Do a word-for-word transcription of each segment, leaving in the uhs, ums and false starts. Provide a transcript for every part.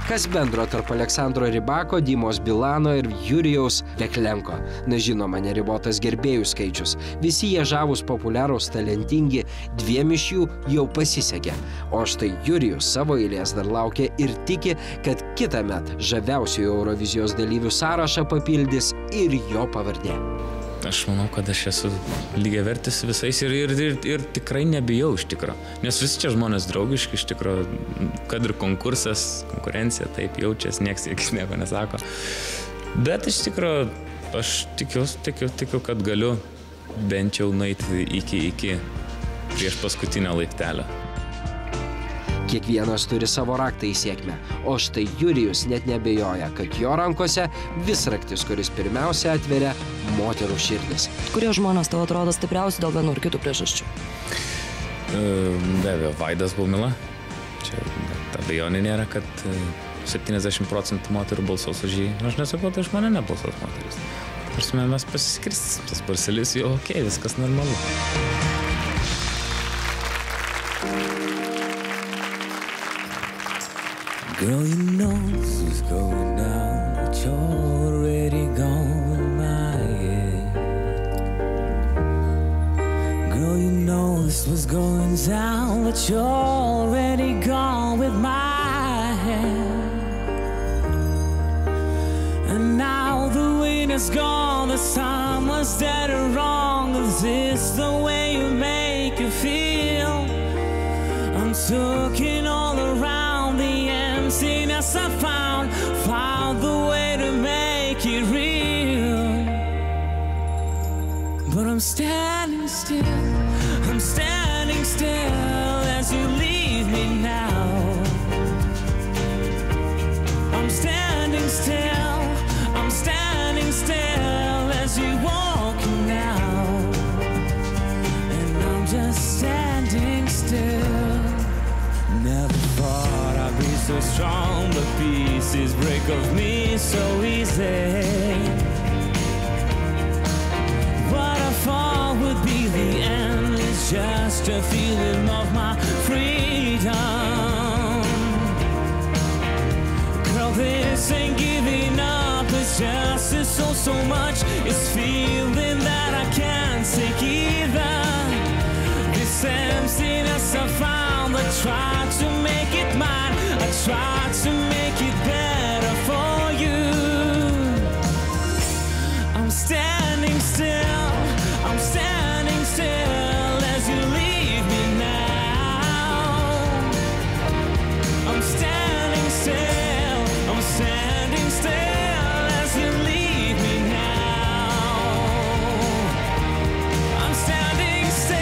Kas bendro tarp Aleksandro Rybako, Dimos Bilano ir Jurijaus Veklenko? Nežinoma, neribotas gerbėjų skaičius. Visi jie žavūs, populiarūs, talentingi, dviem iš jų jau pasisekė. O štai Jurijus savo eilės dar laukia ir tiki, kad kitąmet žaviausiųjų Eurovizijos dalyvių sąrašą papildys ir jo pavardė. Aš manau, kad aš esu lygiavertis visais ir, ir, ir, ir tikrai nebijau iš tikro. Nes visi čia žmonės draugiški iš tikro, kad ir konkursas, konkurencija, taip jaučiasi, nieks jis nieko nesako. Bet iš tikro, aš tikiu, tikiu, tikiu, kad galiu bent jau nueiti iki, iki prieš paskutinę laiptelę. Kiekvienas turi savo raktą į sėkmę, o štai Jurijus net nebejoja, kad jo rankose visraktis, kuris pirmiausia atveria moterų širdis. Kurie žmonės tau atrodo stipriausi dėl vienų ir kitų priežasčių? Be abejo, Vaidas Baumila. Čia abejonė nėra, kad septyniasdešimt procentų moterų balsuos už jį. Aš nesakau, tai iš mane nebalsuos moteris. Prasme, mes pasiskirsim, tas parselis jau ok, viskas normalu. Girl, you know this was going down, but you're already gone with my head. Girl, you know this was going down, but you're already gone with my head. And now the wind is gone, the sun was dead or wrong. Is this the way you make you feel? I'm talking all around the emptiness I found, found the way to make it real. But I'm standing still, I'm standing still as you leave me now. I'm standing still, I'm standing still as you walk now. And I'm just standing still. Never thought I'd be so strong, but pieces break of me so easy. What I thought would be the end is just a feeling of my freedom. Girl, this ain't giving up, it's just it's so, so much. It's feeling that I can't take either. This emptiness I found, I tried to make it mine, I tried to make it better for you. I'm standing still, I'm standing still as you leave me now. I'm standing still, I'm standing still as you leave me now. I'm standing still.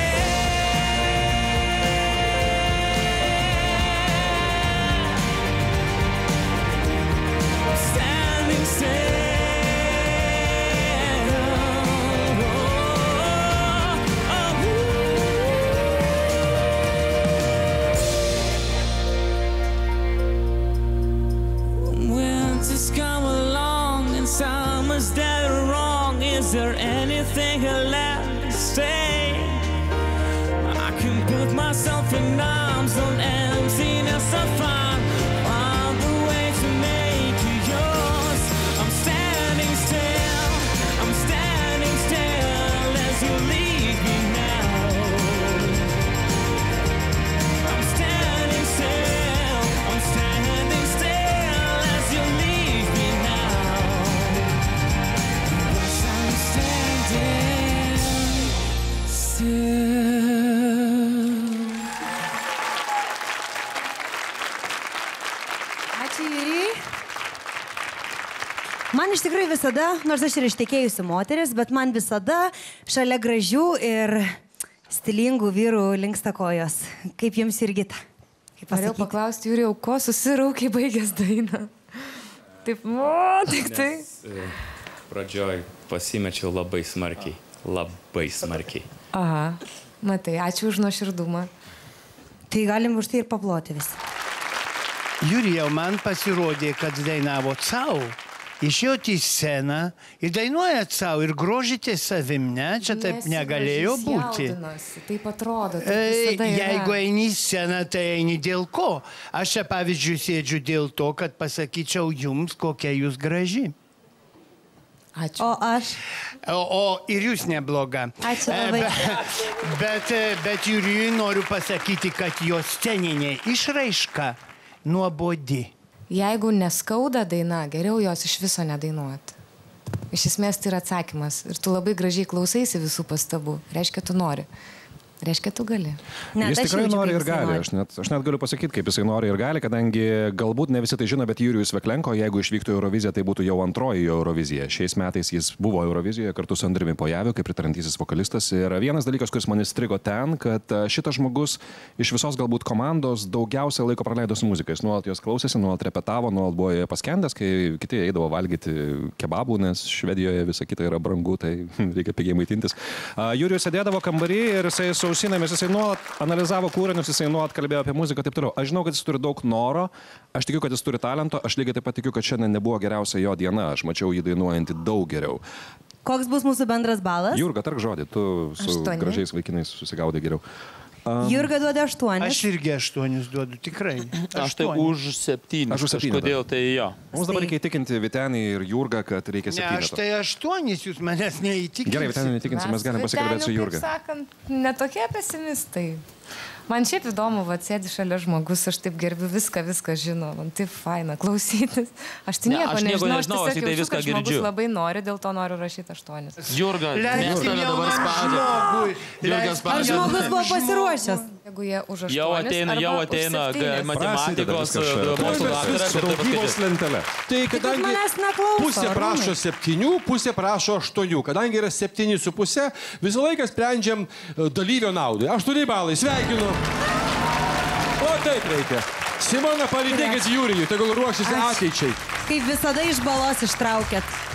Winter's come along and summer's dead or wrong. Is there anything left to say? I can put myself in arms on emptiness I find, find the way to make you yours. I'm standing still, I'm standing still as you leave me now. I'm standing still, I'm standing still as you leave me now. Yes, I'm standing still. Ačiū, Jurijai. Man iš tikrųjų visada, nors aš ir ištekėjusi moteris, bet man visada šalia gražių ir stilingų vyrų linksta kojos. Kaip jums, Jurgita? Norėjau paklausti, Jurijau, ko susiraukiai baigęs dainą? Taip, o, tik tai. Nes pradžioj pasimečiau labai smarkiai, labai smarkiai. Aha, matai, ačiū už nuoširdumą. Tai galim už tai ir paploti visi. Jurijau, man pasirodė, kad dainavot savo išėjot į sceną ir dainuojat savo ir grožitės savim, ne? Čia taip negalėjo būti. Taip atrodo. E, jeigu eini į sceną, tai eini dėl ko? Aš čia, pavyzdžiui, sėdžiu dėl to, kad pasakyčiau jums, kokia jūs graži. Ačiū. O aš? O, o ir jūs nebloga. Ačiū labai. Bet, bet, bet Jurijui noriu pasakyti, kad jo sceninė išraiška nuobodi. Jeigu neskauda daina, geriau jos iš viso nedainuoti. Iš esmės tai yra atsakymas. Ir tu labai gražiai klausaisi visų pastabų. Reiškia, tu nori. Reiškia, tu gali. Ne, jis tikrai nori ir gali. Aš net, aš net galiu pasakyti, kaip jisai nori ir gali, kadangi galbūt ne visi tai žino, bet Jurijus Veklenko, jeigu išvyktų į Euroviziją, tai būtų jau antroji Eurovizija. Šiais metais jis buvo Eurovizijoje kartu su Andriumi Pojaviu, kaip pritariantysis vokalistas. Ir vienas dalykas, kuris man įstrigo ten, kad šitas žmogus iš visos galbūt komandos daugiausia laiko praleido su muzikais. Nuolat jos klausėsi, nuolat repetavo, nuolat buvo paskendęs, kai kiti eidavo valgyti kebabų, nes Švedijoje visa kita yra brangu, tai reikia pigiai maitintis. Jurijus sėdėdavo kambarį ir jisai su ausinėmis, jisai nuolat analizavo kūrinius, jisai nuolat kalbėjo apie muziką, taip toliau. Aš žinau, kad jis turi daug noro, aš tikiu, kad jis turi talento, aš lygiai taip pat tikiu, kad šiandien nebuvo geriausia jo diena, aš mačiau jį dainuojantį daug geriau. Koks bus mūsų bendras balas? Jurga, tark žodį, tu su Aštuoni. Gražiais vaikinais susigaudai geriau. Um, Jurga duoda aštuonis. Aš irgi aštuonis duodu, tikrai. Aš tai už septynis. Aš už septynis. Kodėl tai jo? Mums dabar reikia įtikinti Vytenį ir Jurgą, kad reikia septynis. Ne, aš tai aštuonis, jūs manęs neįtikinsit. Gerai, Vytenį neįtikinsim, mes galim pasikalbėti su Jurga. Kaip sakant, netokie pesimistai. Man šiaip įdomu, va, sėdi šalia žmogus, aš taip gerbiu viską, viską žino, man taip faina klausytis. Aš tai nieko ne, nežinau, aš tiesiog tai jaučiu, kad žmogus labai nori, dėl to noriu rašyti aštuonis. Jurga, mes tave dabar spaudžiame. Jurga spaudžiame. Žmogus buvo pasiruošęs. Jeigu jie už aštuonis, jau ateina, jau ateina matematikos mokslų daktaras. Su daugybos lentelė. Tai kadangi pusė prašo septynių, pusė prašo aštuonių. Kadangi yra septyni su pusė, visą laiką sprendžiam dalyvio naudai. Aštuoni balai, sveikinu. O taip reikia. Simona, palydėkit Jurijui, tegul ruošisi ateičiai. Kaip visada iš balos ištraukėt.